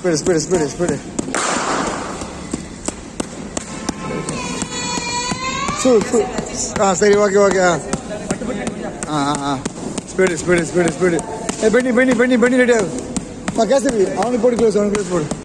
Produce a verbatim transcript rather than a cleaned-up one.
speed speed speed speed சூ சூ ஆ சரி ஓகே ஓகே ஆ ஆ ஆ ஸ்பீடு ஸ்பீடு ஸ்பீடு ஸ்பீடு ஏ பெண்ணி பெண்ணி பெண்ணி பெண்ணி ரெடி ஆகும் கேசரி அவனுக்கு போட்டு க்ளோஸ் அவனுக்கு க்ளோஸ் போடு